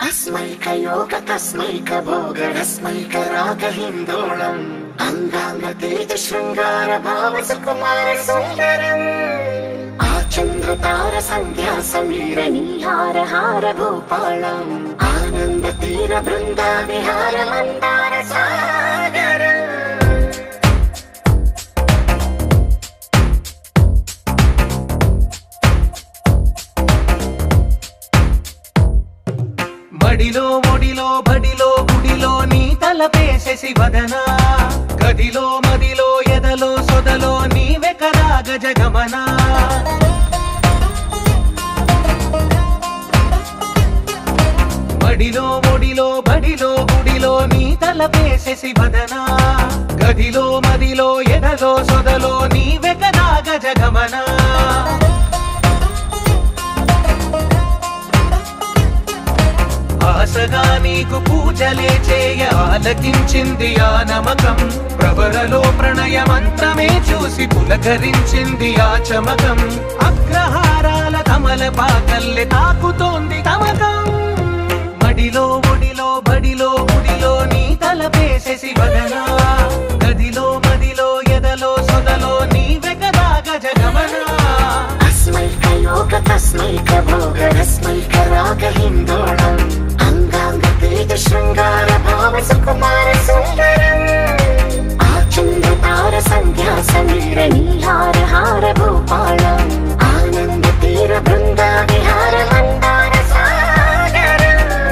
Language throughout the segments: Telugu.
तस्मैकयोग तस्मैकभोगरस्मैकरागहिन्दोळम् अङ्गाङ्गतेज शृङ्गार भाव सुकुमार सुन्दरम् आचन्द्रतार सन्ध्या समीर नीहार हार भूपालम् आनन्द तीर बृन्दा विहार मन्दार सागर మడిలో ఒడిలో బడిలో గుడిలో నీ తలపేసేసి వదనా గదిలో మదిలో ఎదలో సొదలో నీవే కదా గజగమనా మడిలో ఒడిలో బడిలో గుడిలో నీ తలపేసేసి వదనా గదిలో మదిలో ఎదలో సొదలో నీవే కదా గజగమనా ఆశగా నీకు పూజలే చేయ ఆలకించింది ఆ నమకం ప్రవరలో ప్రణయ మంత్రమే చూసి పులకరించింది ఆ చమకం అగ్రహారాల కమల పాకల్లె తాకుతోంది తమకం మడిలో ఒడిలో బడిలో గుడిలో నీ తలపేసేసి వదనా గదిలో మదిలో ఎదలో సొదలో నీవే కదా గజగమనా तस्मैकयोग तस्मैकभोगरस्मैकरागहिन्दोळम् अङ्गाङ्गतेज शृङ्गार भाव सुकुमार सुन्दरम् आचन्द्रतार सन्ध्या समीर नीहार हार भूपालम् आनन्द तीर बृन्दा विहार मन्दार सागर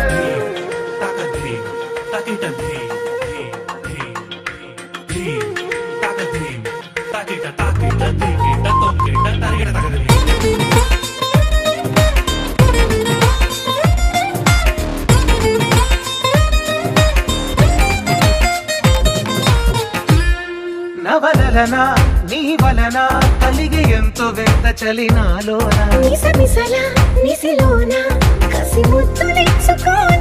నవలనా నీ వలన కలిగి ఎంతో వింత చలినాలోన నిసమిసల నిసిలోన కసి ముద్దులిచ్చుకోన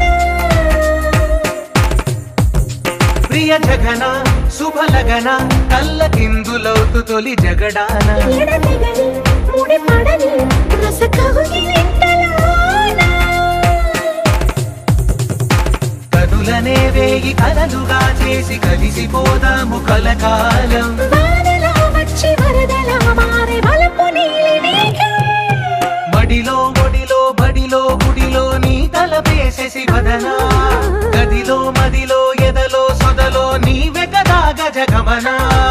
ప్రియ జగన శుభలగన కళ్ళకిందులవుతు తొలి జగడాన ఎడతెగని ముడి పడని రస కవుగిలింతలోన కనులనే వేగి కలలుగా చేసి కలిసిపోదాము కలకాలం వానలా వచ్చి వరదలా మారే వలపు నీలి మేఘం మడిలో ఒడిలో బడిలో గుడిలో నీ తలపేసేసి వదనా గదిలో మదిలో ఎదలో సొదలో నీవే కదా గజగమనా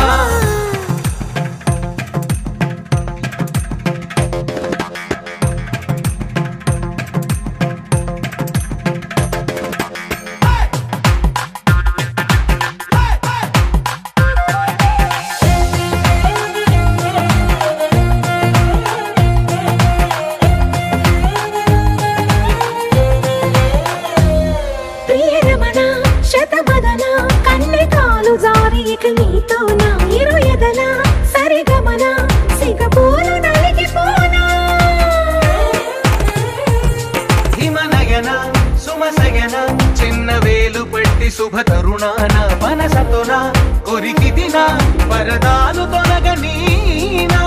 చిన్న వేలు పట్టి శుభ తరుణాన మనసతోన కొరికి దిన వరదాలు తొలగనీనా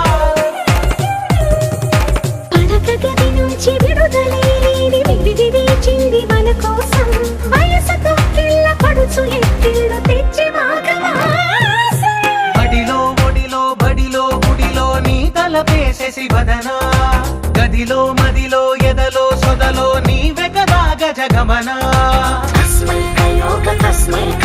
పడక గది నుంచి విడుదలేని విడిది వేచింది మన కోసం వయసుతో కిళ్ళ పడుచు ఎత్తిళ్ళు తెచ్చి మాగవాసం బడిలో ఒడిలో బడిలో గుడిలో నీ తలపేసేసి వదనా గదిలో మదిలో ఎదలో సొదలో నీవే కదా గజగమనా तस्मैकयोग तस्मै